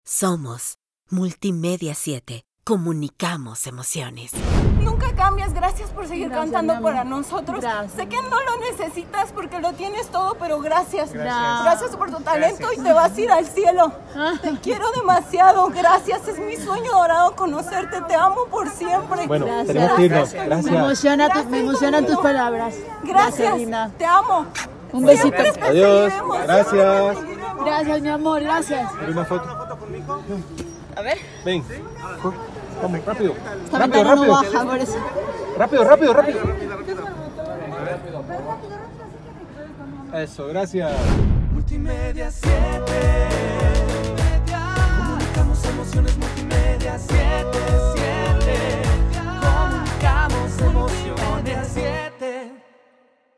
Somos Multimedia 7. Comunicamos emociones. Nunca cambias, gracias por seguir cantando mi amor. para nosotros. Gracias. Sé que no lo necesitas porque lo tienes todo, pero gracias. Gracias. Gracias por tu talento y te vas a ir al cielo. Te quiero demasiado, gracias. Es mi sueño dorado conocerte, te amo por siempre. Bueno, Gracias. tenemos que irnos. Gracias. Gracias. Me emocionan tus palabras. Gracias, Linda. te amo. Un besito. Siempre te Adiós. seguiremos, Gracias. siempre te seguiremos. Gracias, mi amor, gracias. ¿Quieres una foto? A ver. Ven. Vamos, rápido. Esta Rápido, ventana no rápido. baja, por eso. Rápido. Eso, gracias. Multimedia 7. Comunicamos emociones. Multimedia 7. Comunicamos emociones. 7.